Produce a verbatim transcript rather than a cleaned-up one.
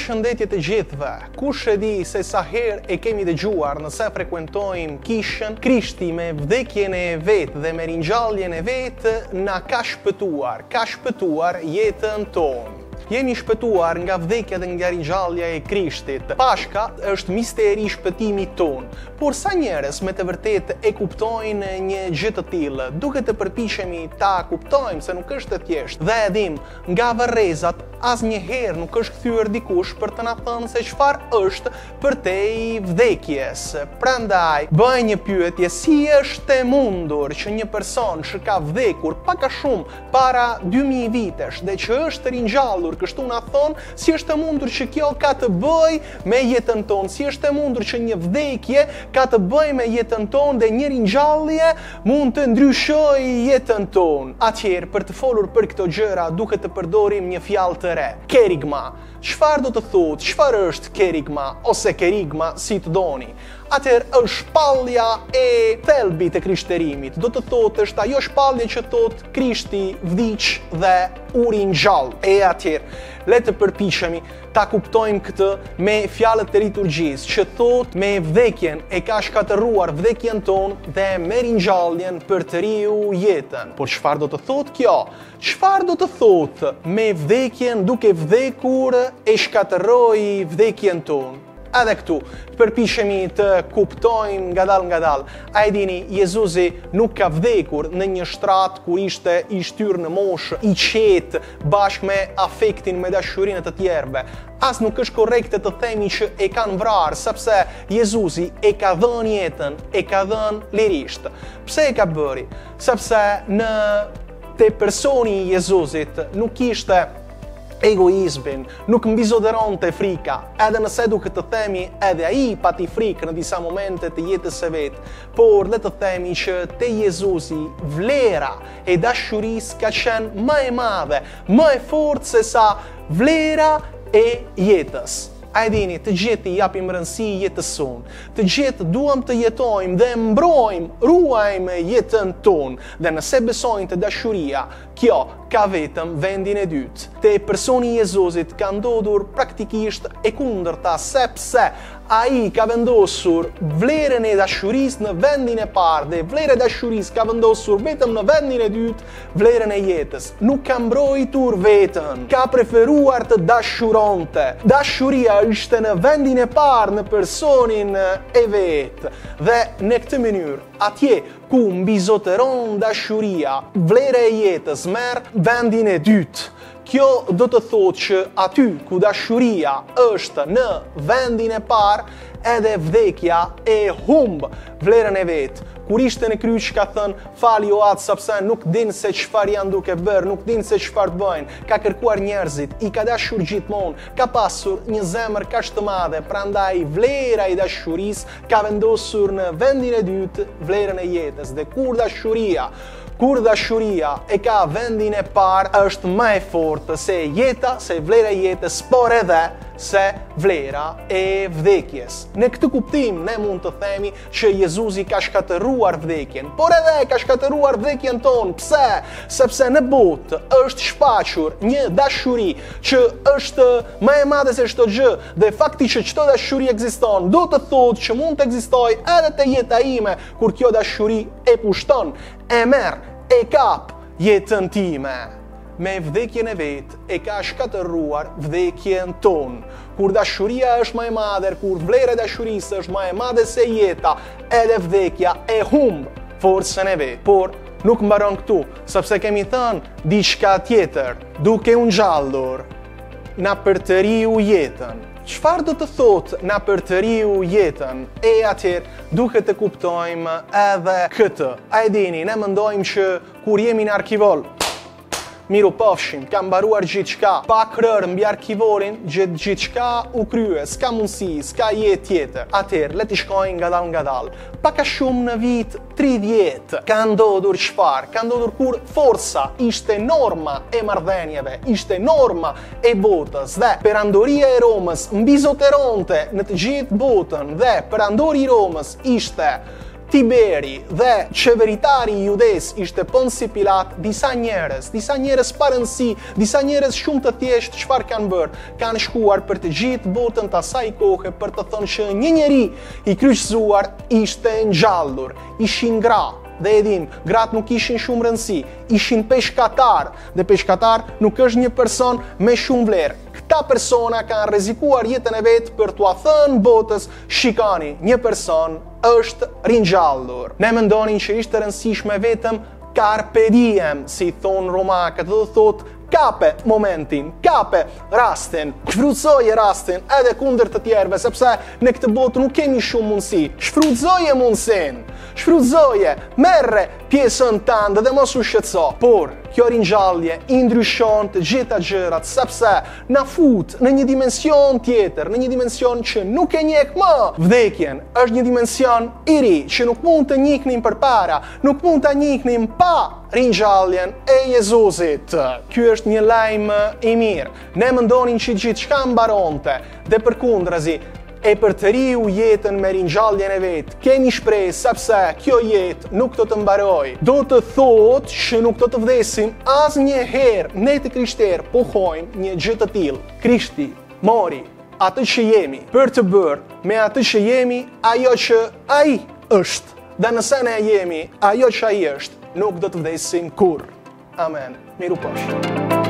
Përshëndetje të gjithëve. Kush e di se sa herë e kemi dëgjuar nëse frekuentojmë kishën, Krishti me vdekjen e vet dhe me ringjalljen e vet na ka shpëtuar, ka shpëtuar jetën tonë. Jemi shpëtuar nga vdekja dhe nga ringjallja e Krishtit. Pashka është misteri i shpëtimit ton. Por sa njerëz me të vërtetë e kuptojnë një gjë të tillë, duke të përpiqemi ta kuptojmë se nuk është e thjeshtë. Dhe edhim, nga varrezat asnjëherë nuk është kthyer dikush për të na thënë se çfarë është përtej vdekjes. Prandaj, bëj një pyetje, si është e mundur që një person që ka vdekur pak a shumë para dy mijë vitesh dhe që është ringjallur, kështu na thon, si është e mundur që kjo ka të bëj me jetën tonë, si është e mundur që një vdekje ka të bëj me jetën tonë dhe një ringjallje mund të ndryshojë jetën tonë. Atëherë, për të folur për këto gjëra, duhet të përdorim një fjalë të re. Kerigma. Çfarë do të thotë? Çfarë është kerigma ose kerigma, si të doni? Atëherë është shpallja e thelbit të krishterimit. Do të thotë është ajo shpallje që thotë Krishti vdiq dhe u ringjall. E atëherë, le të përpiqemi ta kuptojmë këtë me fjalët e liturgjisë, që thotë me vdekjen e ka shkatërruar vdekjen tonë dhe me ringjalljen për të riu jetën. Por çfarë do të thotë kjo? Çfarë do të thotë me vdekjen duke vdekur e shkatërroi vdekjen tonë? Edhe këtu, përpiqemi të kuptojmë ngadalë ngadalë. A e dini, Jezusi nuk ka vdekur në një shtrat kur ishte i shtyrë në moshë, i qetë, bashkë me afektin, me dashurinë të tjerëve. As nuk është korrekte të themi që e kanë vrarë, sepse Jezusi e ka dhënë jetën, e ka dhënë lirisht. Pse e ka bëri? Sepse në te personi i Jezusit nuk ishte egoizmin, nuk mbizoderonte frika, edhe nëse duhet të themi edhe ai pati frikë në disa momente të jetës së vet, por le të themi që te Jezusi vlera e dashurisë ka qenë më e madhe, më e fortë se sa vlera e jetës. A e dini, të gjithë i japim rëndësi jetës sonë, të gjithë duam të jetojmë dhe mbrojmë, ruajmë jetën tonë, dhe nëse besojnë të dashuria, kjo ka vetëm vendin e dytë. Te personi i Jezusit ka ndodhur praktikisht e kundërta, sepse ai ka vendosur vlerën e dashurisë në vendin e parë dhe vlera e dashurisë ka vendosur vetëm në vendin e dytë vlerën e jetës. Nuk ka mbrojtur veten, ka preferuar të dashuronte. Dashuria ishte në vendin e parë në personin e vet. Dhe në këtë mënyrë, atje ku mbizotëron dashuria, vlera e jetës merr vendin e dytë. Kjo do të thotë që aty ku dashuria është në vendin e parë, edhe vdekja e humb vlerën e vet. Kur ishte në kryq ka thënë, fali o atë sepse nuk din se çfarë janë duke bërë, nuk din se çfarë bëjnë. Ka kërkuar njerëzit, i ka dashur gjithmonë, ka pasur një zemër kaq të madhe, prandaj vlera e dashurisë ka vendosur në vendin e dytë vlerën e jetës. Dhe kur dashuria Kur dashuria e ka vendin e parë, është më e fortë se jeta, se vlera e jetës, por edhe se vlera e vdekjes. Në këtë kuptim, ne mund të themi që Jezusi ka shkatëruar vdekjen, por edhe ka shkatëruar vdekjen tonë. Pse? Sepse në botë është shfaqur një dashuri që është më e madhe se çdo gjë, dhe fakti që çdo dashuri ekziston, do të thotë që mund të ekzistojë edhe te jeta ime, kur kjo dashuri e pushton, e merr, e kap jetën time. Me vdekjen e vet e ka shkatëruar vdekjen tonë. Kur dashuria është më e madhe, kur vlera e dashurisë është më e madhe se jeta, edhe vdekja e humb forcën e vet. Por nuk mbaron këtu, sepse kemi thënë diçka tjetër, duke u ngjallur na për të riu jetën. Çfarë do të thotë na për të riu jetën? E atëherë duhet të kuptojmë edhe këtë. A e dini, ne mendojmë që kur jemi në arkivol, miru pafshim, ka mbaruar gjithçka, pa krër mbi arkivorin, gjithë gjithçka u krye, s'ka mundësi, s'ka jetë tjetër. Atëherë, le të shkojmë ngadalë ngadalë. Pak a shumë në vit tridhjetë ka ndodhur çfarë? Ka ndodhur kur forca ishte norma e marrëdhënieve, ishte norma e botës dhe perandoria e Romës mbizoteronte në të gjithë botën dhe perandori i Romës ishte Tiberi dhe qeveritari judes ishte Ponsi Pilat, disa njerëz, disa njerëz pa rëndësi, disa njerëz shumë të thjeshtë, çfarë kanë bërë? Kanë shkuar për të gjithë botën të asaj kohe për të thënë që një njeri i kryqëzuar ishte ngjallur, ishin gra. Dhe edhim, gratë nuk ishin shumë rëndësi, ishin peshkatar, dhe peshkatar nuk është një person me shumë vlerë. Këta persona kanë rrezikuar jetën e vetë për t'ua thënë botës, shikani, një person është ringjallur. Ne mendonin që ishte rëndësishme vetëm carpe diem, si thonë romakët, dhe thotë kape momentin, kape rastin, shfrytëzoje rastin edhe kundër të tjerëve, sepse në këtë botë nuk kemi shumë mundësi. Shfrytëzoje mundësinë, shfrytëzoje, merre pjesën tënde dhe mos u shqetëso. Por kjo ringjallje i ndryshon të gjitha gjërat, sepse na fut në një dimension tjetër, në një dimension që nuk e njeh më. Vdekjen është një dimension i ri që nuk mund të njihnim përpara, nuk mund ta njihnim pa ringjalljen e Jezusit. Ky është një lajm i mirë. Ne mendonin që gjithçka mbaronte, dhe përkundrazi, e për të riu jetën me ringjalljen e vet, kemi shpresë sepse kjo jetë nuk do të mbarojë. Do të thotë që nuk do të vdesim asnjëherë. Ne të krishterë pohojmë një gjë të tillë. Krishti mori atë që jemi për të bërë me atë që jemi ajo që ai është. Dhe nëse ne jemi ajo që ai është, nuk do të vdesim kurrë. Amen. Miru posh.